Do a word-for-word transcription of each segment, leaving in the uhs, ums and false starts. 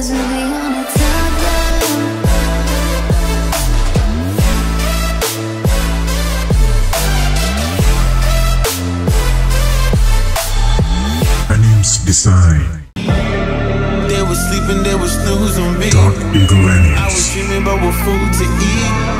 cause we'll be on a top ANIIMS design. They was sleeping, they was snooze on me. Dark Eagle ANIIMS. I was dreaming about what food to eat.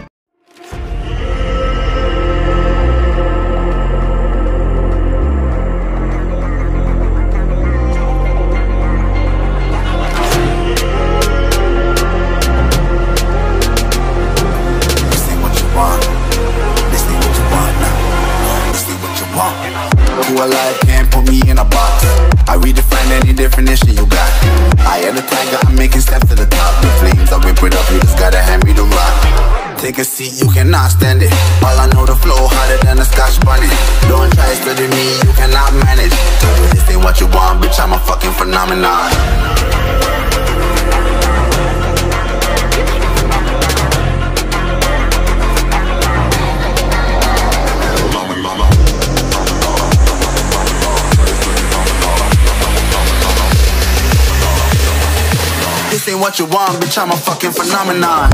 Who alive can't put me in a box. I redefine any definition you got. I am the tiger, I'm making steps to the top. The flames, I whip it up, you just gotta hand me the rock. Take a seat, you cannot stand it. All I know, the flow harder than a Scotch bonnet. Don't try study me, you cannot manage. This ain't what you want, bitch, I'm a fucking phenomenon. This ain't what you want, bitch, I'm a fucking phenomenon.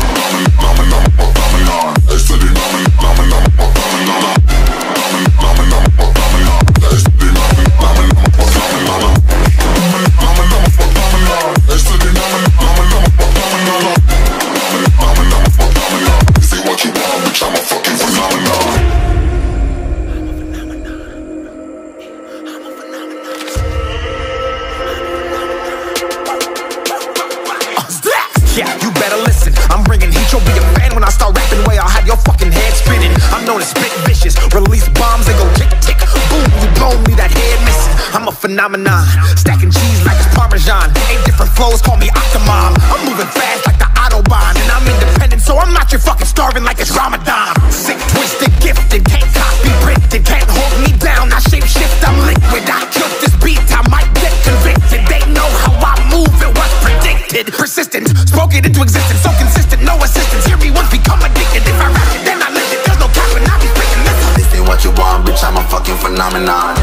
Yeah, you better listen. I'm bringing heat, you'll be a fan when I start rapping. Way I'll have your fucking head spinning. I'm known as spit vicious. Release bombs and go tick tick. Boom, you blown me that head missing. I'm a phenomenon. Stacking cheese like it's Parmesan. Eight different flows, call me Octomom. I'm moving fast like the Autobahn. And I'm independent, so I'm not your fucking starving like it's Ramadan. Sick, twisted, gifted. Can't copy, printed. Can't hold me down. I shape shift, I'm liquid. I killed this beat, I might get convicted. They know how I move, it was predicted. Persistent, spoke it into existence, so consistent, no assistance. Hear me once, become addicted. If I rap it, then I live it. There's no cap and I be freaking missing. This ain't what you want, bitch, I'm a fucking phenomenon.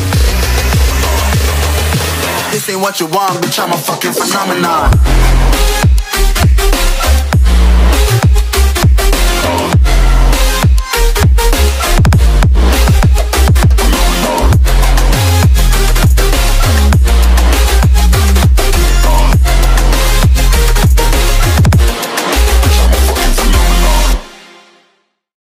This ain't what you want, bitch, I'm a fucking phenomenon.